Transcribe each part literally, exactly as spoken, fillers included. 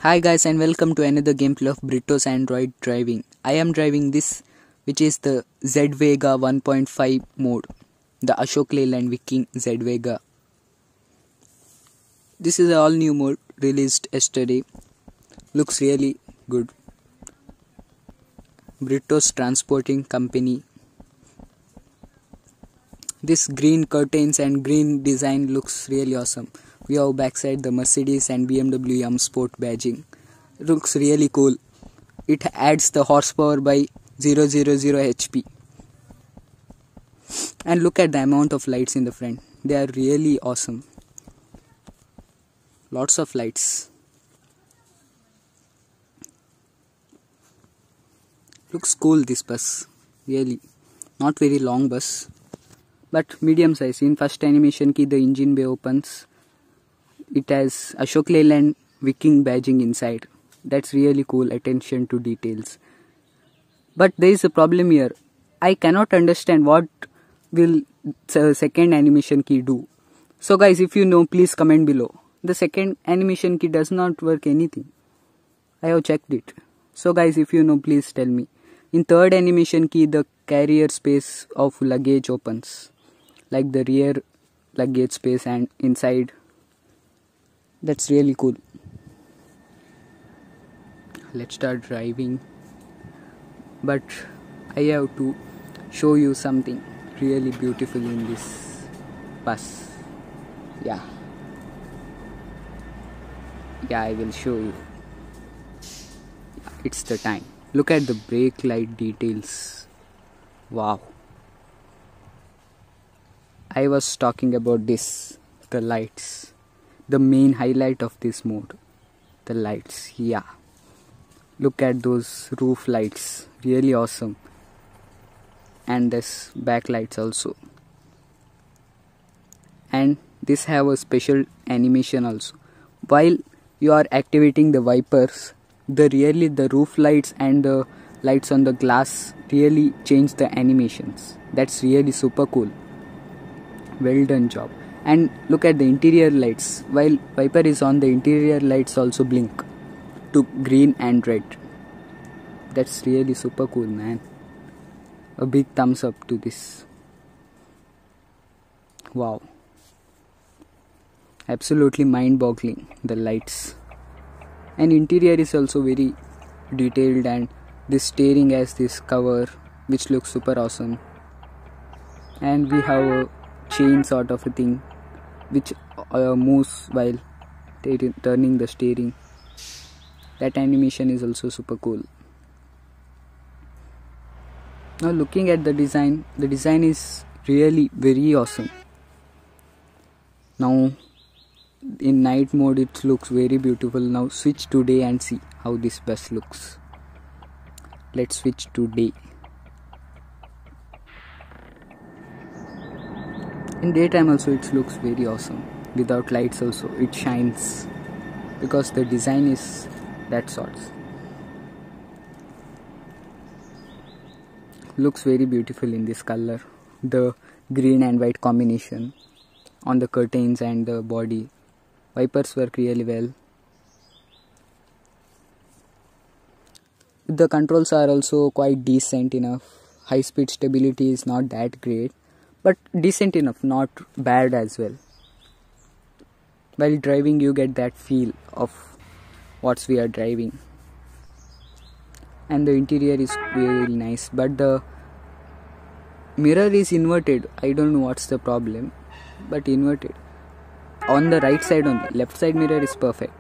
Hi guys, and welcome to another gameplay of Brito's Android driving. I am driving this, which is the Z Vega one point five mode, the Ashok Leyland Viking Z Vega. This is an all new mode released yesterday. Looks really good. Brito's Transporting Company. This green curtains and green design looks really awesome. We have backside the Mercedes and B M W M Sport badging. Looks really cool. It adds the horsepower by zero zero zero H P. And look at the amount of lights in the front. They are really awesome. Lots of lights. Looks cool, this bus. Really. Not very long bus, but medium size. In first animation key, the engine bay opens. It has Ashok Leyland Viking badging inside. That's really cool. Attention to details. But there is a problem here. I cannot understand what will the second animation key do. So guys, if you know, please comment below. The second animation key does not work anything. I have checked it. So guys, if you know, please tell me. In third animation key, the carrier space of luggage opens, like the rear luggage space and inside. That's really cool. Let's start driving. But I have to show you something really beautiful in this bus. Yeah. Yeah, I will show you. It's the time. Look at the brake light details. Wow. I was talking about this, the lights. The main highlight of this mode, the lights. Yeah, look at those roof lights, really awesome. And this backlights also. And this have a special animation also. While you are activating the wipers, the really the roof lights and the lights on the glass really change the animations. That's really super cool. Well done job. And look at the interior lights. While wiper is on, the interior lights also blink to green and red. That's really super cool, man. A big thumbs up to this. Wow. Absolutely mind-boggling, the lights. And interior is also very detailed, and this steering has this cover which looks super awesome. And we have a chain sort of a thing which uh, moves while turning the steering. That animation is also super cool. Now looking at the design, the design is really very awesome. Now in night mode it looks very beautiful. Now switch to day and see how this bus looks. Let's switch to day. In daytime also it looks very awesome. Without lights also it shines, because the design is that sorts. Looks very beautiful in this color. The green and white combination on the curtains and the body. Wipers work really well. The controls are also quite decent enough. High speed stability is not that great, but decent enough, not bad as well. While driving you get that feel of what we are driving. And the interior is very nice, but the mirror is inverted. I don't know what's the problem, but inverted. On the right side only, left side mirror is perfect.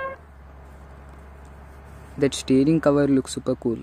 That steering cover looks super cool.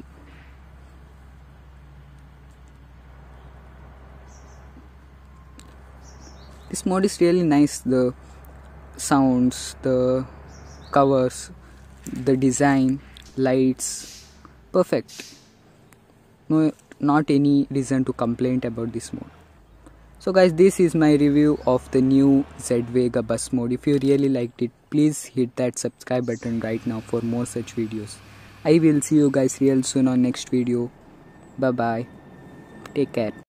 This mode is really nice. The sounds, the covers, the design, lights, perfect. No, not any reason to complain about this mode. So guys, this is my review of the new Z Vega bus mode. If you really liked it, please hit that subscribe button right now for more such videos. I will see you guys real soon on next video. Bye bye. Take care.